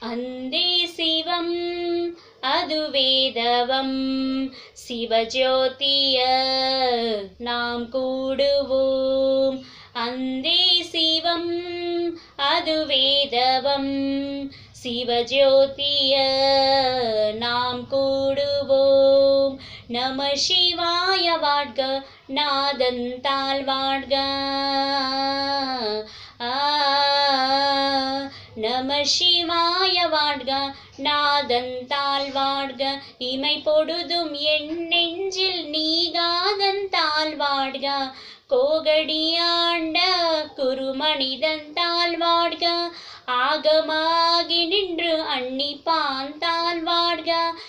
அந்தே சிவம் அது வேதவம் சிவஜோதிய நாம் கூடுவோம். அந்தே சிவம் அது வேதவம் சிவஜோதிய நாம் கூடுவோம். நம சிவாய வாழ்க நாதன் தாழ் வாழ்க. நம சிவாய வாழ்க நாதன் தாழ் வாழ்க. இமை பொழுதும் என் நெஞ்சில் நீகாதன் தாழ் வாழ்க. கோகடியாண்ட குருமனிதன் தாழ் வாழ்க. ஆகமாகி நின்று அன்னிப்பான் தாழ் வாழ்க.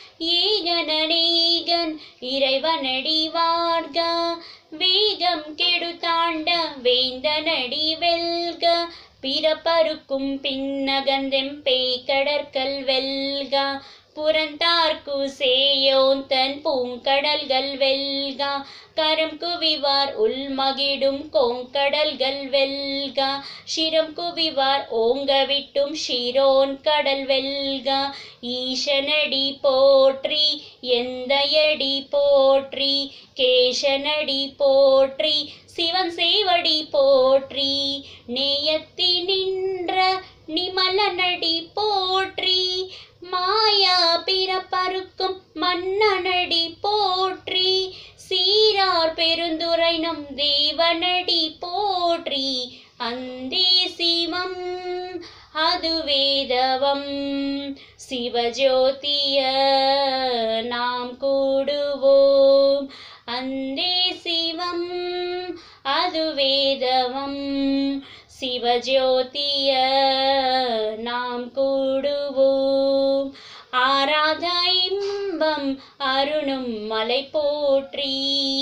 ஏகனேகன் இறைவனடி வாழ்க. வேகம் கெடுத்தாண்ட வேந்தனடி வெல்க. பிறப்பருக்கும் பின்னகந்தெம் பேய்கடற்கள் வெல்க. புறந்தார்க்கு சேயோன் தன் பூங்கடல்கள் வெல்க. கரம் குவிவார் உள்மகிடும் கோங்கடல்கள் வெல்க. சிரம் குவிவார் ஓங்கவிட்டும் ஷிரோன் கடல் வெல்க. ஈசனடி போற்றி எந்தையடி போற்றி கேசனடி போற்றி சிவன் சேவடி போற்றி. நேயத்தி நின்ற நிமலனடி போற்றி. மாயா பிறப்பருக்கும் மன்னனடி போற்றி. சீரார் பெருந்துரை நம் தேவனடி போற்றி. அந்தே சிவம் அது வேதவம் சிவஜோதிய நாம் கூடுவோம். அந்தே சிவம் அது வேதவம் சிவஜோதிய நாம் கூடுவோம். ஆராத இன்பம் அருணும் மலை போற்றி.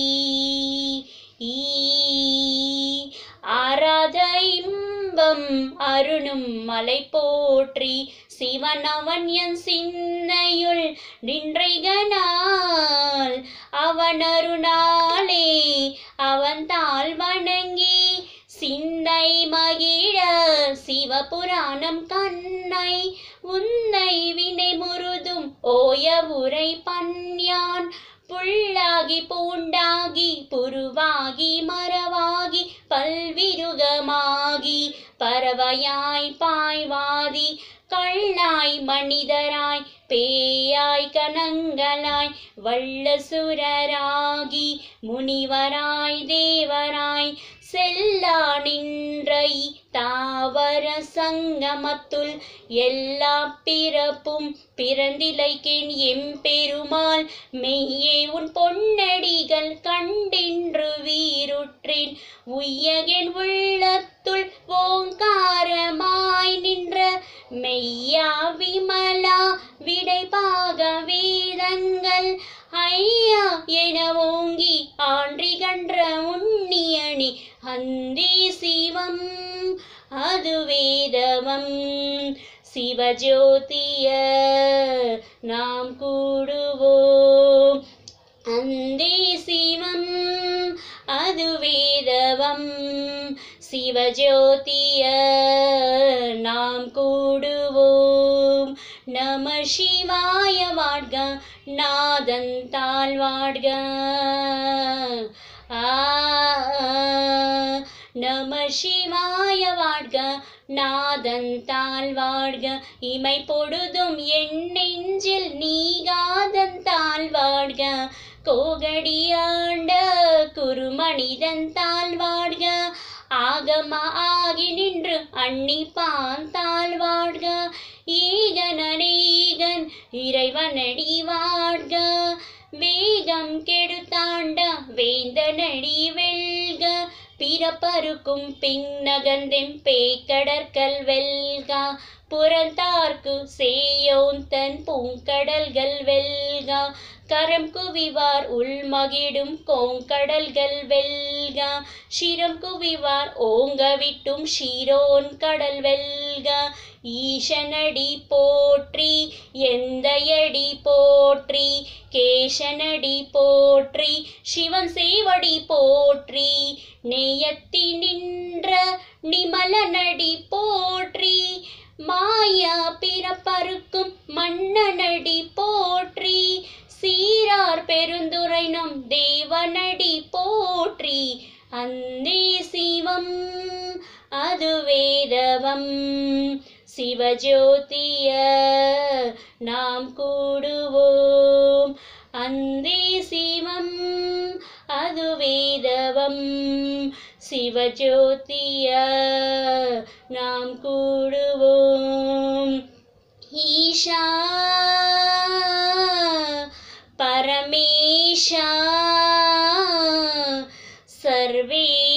ஆராத இன்பம் அருணும் மலை போற்றி. சிவன் அவன் என் சிந்தையுள் நின்றைகனால் அவன் அருணாலே அவன் தாழ் வணங்கி சிந்தை மகிழ சிவபுராணம் கண்ணை உன்னை வினை முருதும் ஓய உரை பன்யான். புல்லாகி பூண்டாகி புருவாகி மரவாகி பல்விருகமாகி பறவையாய் பாய்வாதி கள்ளாய் மனிதராய் பேயாய் கணங்களாய் வல்லசுரராகி முனிவராய் தேவராய் செல்லா நின்றை தாவர சங்கமத்துள் எல்லா பிறப்பும் பிறந்திலைக்கேன் எம்பெருமாள். மெய்யே உன் பொன்னடிகள் கண்டின்று வீருற்றேன். உய்யகென் உள்ளத்துள் ஓங்காரமாய் நின்ற மெய்யா விமலா விடைபாக வேதங்கள் ஐயா என ஓங்கி ஆன்றி கன்ற உண்ணியணி. அந்தே சிவம் அது வேதவம் சிவஜோதிய நாம் கூடுவோம். அந்தே சிவம் அது வேதவம் சிவஜோதிய நாம் கூடுவோம். நம சிவாய வாழ்க நாதன் தாழ் வாழ்க. நம சிவாய வாழ்க நாதன் தாழ் வாழ்க. இமை பொழுதும் என் நெஞ்சில் நீகாதன் தாழ் வாழ்க. கோகடியாண்ட குருமனிதன் தாழ் வாழ்க. ஆகம ஆகி நின்று அன்னிப்பான் தாழ் வாழ்க. ஈகனேகன் இறைவனடி வாழ்க. வேகம் கெடுத்தாண்ட வேந்தனடி வெல்க. பிறப்பருக்கும் பின்னகந்தெம் பேய்கடற்கள் வெல்க. புறந்தார்க்கு சேயோன் தன் பூங்கடல்கள் வெல்க. கரம் குவிவார் உள்மகிடும் கோங்கடல்கள் வெல்க. சிரம் குவிவார் ஓங்கவிட்டும் ஷிரோன் கடல் வெல்க. ஈசனடி போற்றி எந்தையடி போற்றி கேசனடி போற்றி சிவன் சேவடி போற்றி. நேயத்தி நின்ற நிமலனடி போற்றி. மாயா பிறப்பரு வேதவம் சிவஜோதிய நாம் கூடுவோம். அந்தே சிவம் அது வேதவம் சிவஜோதிய நாம் கூடுவோம். ஈஷா பரமேஷா சர்வே